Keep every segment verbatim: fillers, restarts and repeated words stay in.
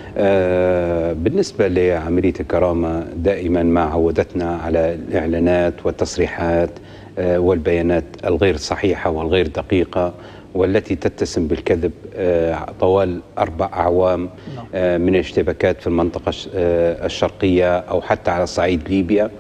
آه، بالنسبة لعملية الكرامة دائما ما عودتنا على الإعلانات والتصريحات آه، والبيانات الغير صحيحة والغير دقيقة والتي تتسم بالكذب آه، طوال أربع أعوام آه، من الاشتباكات في المنطقة آه، الشرقية أو حتى على صعيد ليبيا.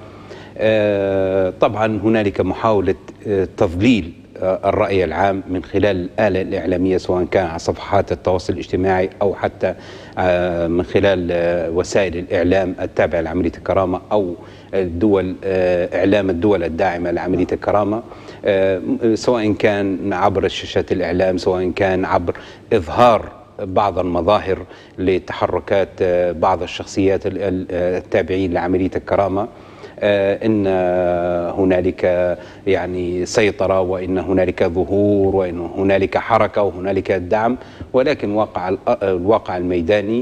آه، طبعا هنالك محاولة آه، تضليل الرأي العام من خلال الآلة الإعلامية، سواء كان على صفحات التواصل الاجتماعي أو حتى من خلال وسائل الإعلام التابعة لعملية الكرامة أو الدول إعلام الدول الداعمة لعملية الكرامة، سواء كان عبر شاشات الإعلام، سواء كان عبر إظهار بعض المظاهر لتحركات بعض الشخصيات التابعين لعملية الكرامة، إن هنالك يعني سيطرة وإن هنالك ظهور وإن هنالك حركة وهنالك دعم، ولكن واقع الواقع الميداني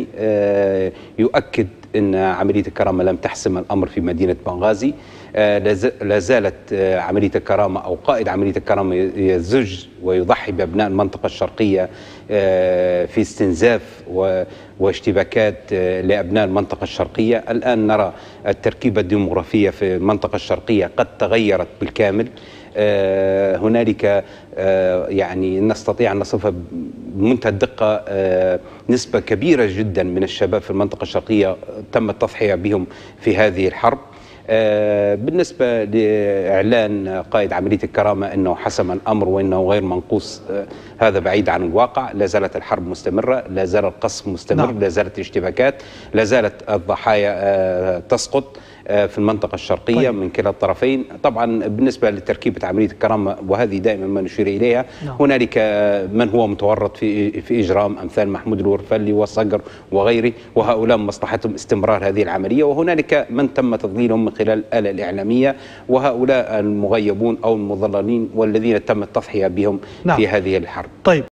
يؤكد أن عملية الكرامة لم تحسم الأمر في مدينة بنغازي. لا زالت عملية الكرامة أو قائد عملية الكرامة يزج ويضحي بأبناء المنطقة الشرقية في استنزاف واشتباكات لأبناء المنطقة الشرقية. الآن نرى التركيبة الديموغرافية في المنطقة الشرقية قد تغيرت بالكامل. هنالك يعني نستطيع أن نصفها بمنتهى الدقة نسبة كبيرة جدا من الشباب في المنطقة الشرقية تم التضحية بهم في هذه الحرب. بالنسبة لإعلان قائد عملية الكرامة أنه حسم الأمر وأنه غير منقوص، هذا بعيد عن الواقع. لا زالت الحرب مستمرة، لا زال القصف مستمر، نعم. لا زالت الاشتباكات، لا زالت الضحايا تسقط في المنطقة الشرقية، طيب. من كلا الطرفين. طبعا بالنسبة لتركيبة عملية الكرامة، وهذه دائما ما نشير إليها، نعم. هنالك من هو متورط في في إجرام أمثال محمود الورفلي والصقر وغيره، وهؤلاء مصلحتهم استمرار هذه العملية، وهنالك من تم تضليلهم من خلال الآلة الإعلامية، وهؤلاء المغيبون أو المضللين والذين تم التضحية بهم، نعم. في هذه الحرب. طيب.